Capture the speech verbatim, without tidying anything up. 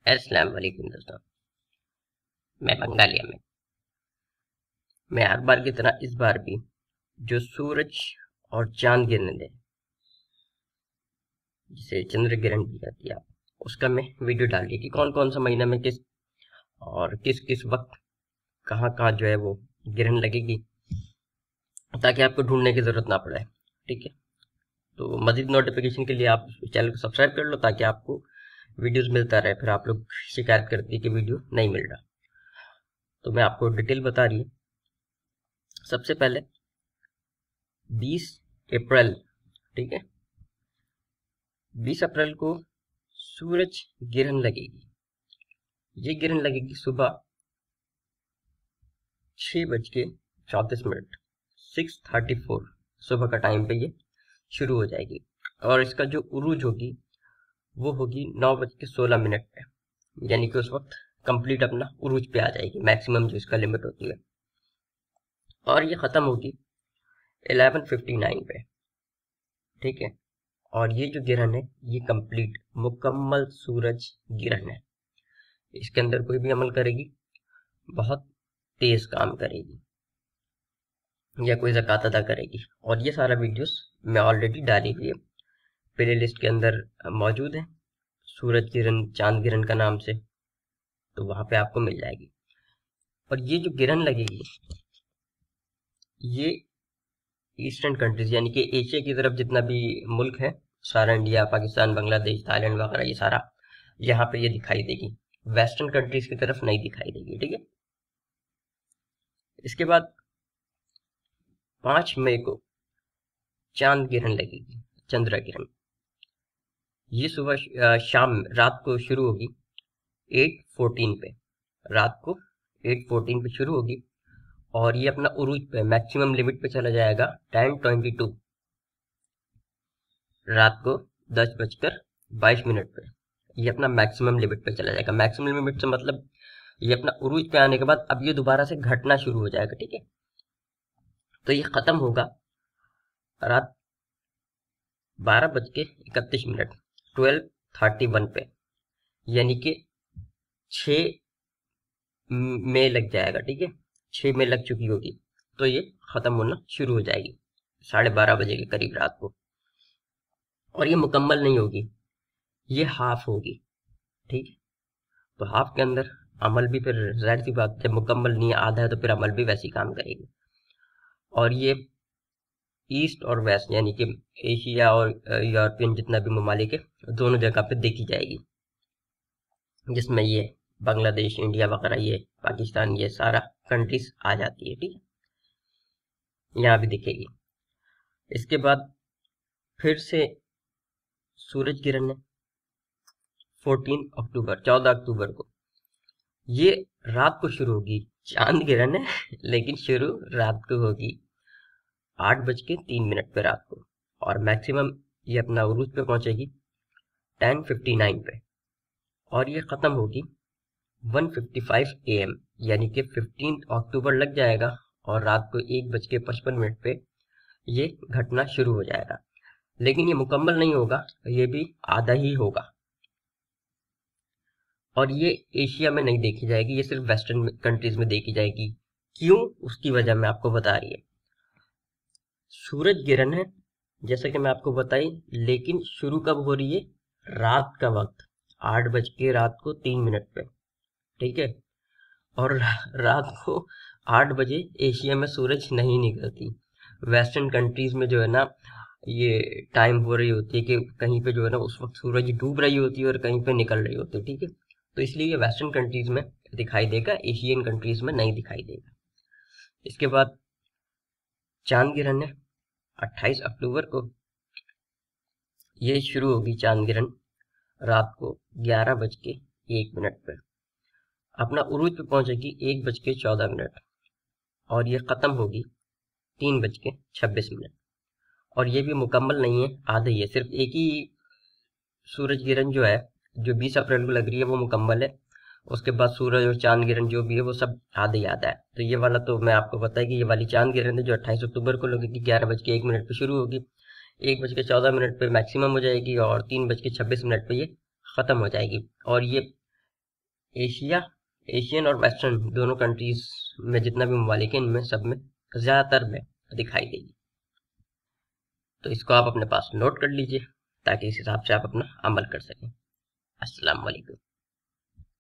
अस्सलाम वालेकुम दोस्तों। मैं बंगालिया में मैं हर बार की तरह इस बार भी जो सूरज और चांद गिरने दे, जिसे चंद्र ग्रहण की जाती है, उसका मैं वीडियो डाल दी कि कौन कौन सा महीना में किस और किस किस वक्त कहाँ कहाँ जो है वो ग्रहण लगेगी, ताकि आपको ढूंढने की जरूरत ना पड़े। ठीक है, तो मजीद नोटिफिकेशन के लिए आप चैनल को सब्सक्राइब कर लो, ताकि आपको वीडियोस मिलता रहे। फिर आप लोग शिकायत करती है कि वीडियो नहीं मिल रहा, तो मैं आपको डिटेल बता रही हूँ। सबसे पहले बीस अप्रैल, ठीक है, बीस अप्रैल को सूरज ग्रहण लगेगी। ये ग्रहण लगेगी सुबह छह बज के चौंतीस मिनट सिक्स थर्टी फोर सुबह का टाइम पे ये शुरू हो जाएगी, और इसका जो उरूज होगी वो होगी नौ बज के सोलह मिनट पे, यानी कि उस वक्त कंप्लीट अपना उरूज पे आ जाएगी, मैक्सिमम जो इसका लिमिट होती है। और ये खत्म होगी इलेवन फिफ्टी नाइन पे। ठीक है, और ये जो ग्रहण है ये कंप्लीट मुकम्मल सूरज ग्रहण है। इसके अंदर कोई भी अमल करेगी बहुत तेज काम करेगी, या कोई ज़कात अदा करेगी। और ये सारा वीडियोस मैं ऑलरेडी डाली हुई है, प्ले लिस्ट के अंदर मौजूद है, सूरज ग्रहण चांद ग्रहण का नाम से, तो वहां पे आपको मिल जाएगी। और ये जो ग्रहण लगेगी ये ईस्टर्न कंट्रीज यानी कि एशिया की तरफ जितना भी मुल्क है, सारा इंडिया, पाकिस्तान, बांग्लादेश, थाईलैंड वगैरह, ये सारा यहाँ पे ये दिखाई देगी। वेस्टर्न कंट्रीज की तरफ नहीं दिखाई देगी। ठीक है, इसके बाद पांच मई को चांद ग्रहण लगेगी, चंद्र ग्रहण। ये सुबह शाम रात को शुरू होगी एट फोर्टीन पे, रात को एट फोर्टीन पे शुरू होगी, और ये अपना उरूज पे मैक्सिमम लिमिट पे चला जाएगा टेन ट्वेंटी टू, रात को दस बजकर बाईस मिनट पे ये अपना मैक्सिमम लिमिट पे चला जाएगा। मैक्सिमम लिमिट से मतलब ये अपना उरूज पे आने के बाद अब ये दोबारा से घटना शुरू हो जाएगा। ठीक है, तो ये खत्म होगा रात बारह बज के इकतीस मिनट ट्वेल्व थर्टी वन पे, यानी कि छः में लग जाएगा। ठीक है, छः में लग चुकी होगी, तो ये खत्म होना शुरू हो जाएगी साढ़े बारह बजे के करीब रात को। और ये मुकम्मल नहीं होगी, ये हाफ होगी। ठीक है, तो हाफ के अंदर अमल भी फिर जाहिर सी बात, जब मुकम्मल नहीं आधा है तो फिर अमल भी वैसे ही काम करेगी। और ये ईस्ट और वेस्ट यानी कि एशिया और यूरोपियन जितना भी ममालिक है, दोनों जगह पे देखी जाएगी, जिसमें ये बांग्लादेश, इंडिया वगैरह, ये पाकिस्तान, ये सारा कंट्रीज आ जाती है। ठीक है, यहाँ भी दिखेगी। इसके बाद फिर से सूरज ग्रहण है फोर्टीन अक्टूबर, चौदह अक्टूबर को। ये रात को शुरू होगी, चांद ग्रहण है लेकिन शुरू रात को होगी आठ बज के तीन मिनट पे रात को, और मैक्सिमम ये अपना उरूज पे पहुंचेगी टेन फिफ्टी नाइन पे, और ये खत्म होगी one fifty five A M, यानी कि फिफ्टीन अक्टूबर लग जाएगा और रात को एक बज के पचपन मिनट पे ये घटना शुरू हो जाएगा। लेकिन ये मुकम्मल नहीं होगा, ये भी आधा ही होगा, और ये एशिया में नहीं देखी जाएगी, ये सिर्फ वेस्टर्न कंट्रीज में देखी जाएगी। क्यों, उसकी वजह मैं आपको बता रही है। सूरज ग्रहण है जैसा कि मैं आपको बताई, लेकिन शुरू कब हो रही है, रात का वक्त आठ बज के रात को तीन मिनट पे। ठीक है, और रात को आठ बजे एशिया में सूरज नहीं निकलती। वेस्टर्न कंट्रीज में जो है ना, ये टाइम हो रही होती है कि कहीं पे जो है ना उस वक्त सूरज डूब रही होती है और कहीं पे निकल रही होती है। ठीक है, तो इसलिए ये वेस्टर्न कंट्रीज में दिखाई देगा, एशियन कंट्रीज में नहीं दिखाई देगा। इसके बाद चांद ग्रहण है अट्ठाईस अक्टूबर को, ये शुरू होगी चांद ग्रहण रात को ग्यारह बज के एक मिनट पे, अपना उरूज पे पहुंचेगी एक बज के चौदह मिनट, और ये खत्म होगी तीन बज के छब्बीस मिनट। और ये भी मुकम्मल नहीं है, आधा ही है, सिर्फ एक ही सूरज ग्रहण जो है जो बीस अप्रैल को लग रही है वो मुकम्मल है। उसके बाद सूरज और चांद ग्रहण जो भी है वो सब आधा ही आधा है। तो ये वाला तो मैं आपको बताया कि ये वाली चांद ग्रहण है जो अट्ठाईस अक्टूबर को लगेगी, ग्यारह बज के एक मिनट पे शुरू होगी, एक बज के चौदह मिनट पे मैक्सिमम हो जाएगी, और तीन बज के छब्बीस मिनट पे ये खत्म हो जाएगी। और ये एशिया एशियन और वेस्टर्न दोनों कंट्रीज में जितना भी ममालिक है इनमें सब में ज़्यादातर में दिखाई देगी। तो इसको आप अपने पास नोट कर लीजिए ताकि इस हिसाब से आप अपना अमल कर सकें। अस्सलाम वालेकुम।